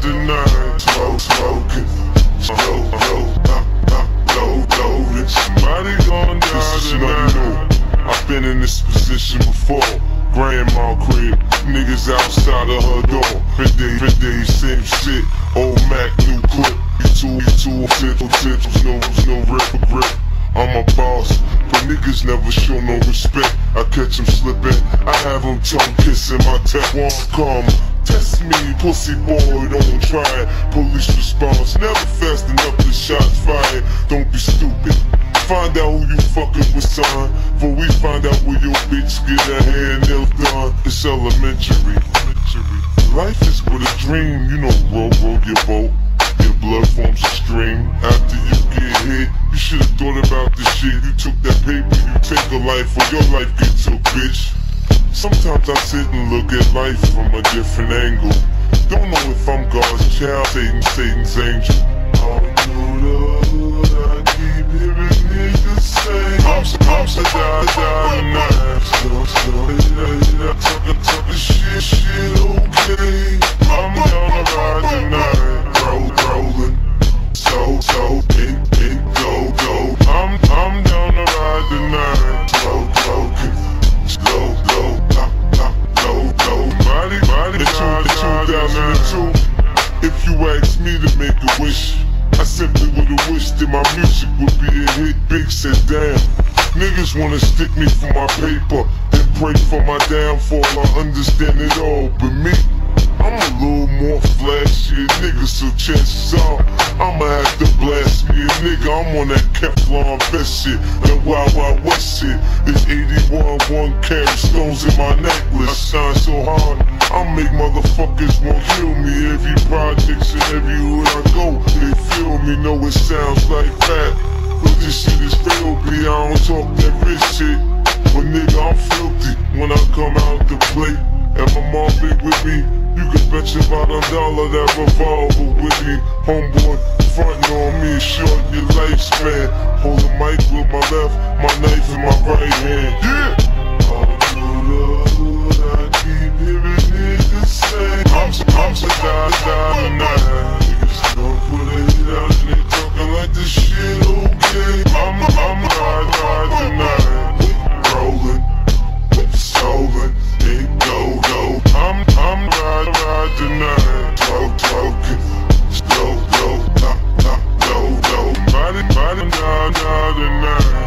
ride tonight. Smoking, loaded. Somebody gon' die tonight. I've been in this position before. Grandma crib, niggas outside of her door. Day, same shit. Old Mac, new clip. You two, no rip grip. I'm a boss, but niggas never show no respect. I catch them slipping, I have them tongue kissing my Teflon karma. Test me, pussy boy, don't try it. Police response, never fast enough to shots fired. Don't be stupid. Find out who you fucking with, son. Before we find out where your bitch get her hair and nails done. It's elementary. Life is but a dream, you know, row your boat. Your blood forms a stream. After you get hit, you should've thought about this shit. You took that paper, you take a life, or your life get took, bitch. Sometimes I sit and look at life from a different angle. Don't know if I'm God's child, Satan's angel. All through the hood, I keep hearing niggas say I'm so die tonight. Talking shit, okay. I'm down to ride tonight. Rolling, so in go. I'm down to ride tonight. Smoking, low. Body, the 2002. If you ask me to make a wish, I simply would've wished that my music would be a hit. Big said, damn, niggas wanna stick me for my paper and pray for my downfall. I understand it all, but me, I'm a little more flashy, nigga, so chances are I'ma have to blast me a nigga. I'm on that Kevlar vest shit, that Wild West shit. There's 81 1-carat stones in my necklace. I shine so hard, I make motherfuckers want to kill me. Every projects and every hood I go, they feel me, know it sounds like that, but this shit is real, B. I don't talk that rich shit, but nigga, I'm filthy when I come out to play. And my mom big with me, you can bet you about $1 that revolver with me. Homeboy, frontin' on me, short your lifespan. Hold the mic with my left, my knife in my right hand. Yeah! All through the hood, I keep hearing niggas say I'm so die tonight. Niggas don't put a hit out and they talking like this shit okay. I'm ride tonight. Rolling, stolen, and go. I'm ride tonight. Talking, slow. Body, die tonight.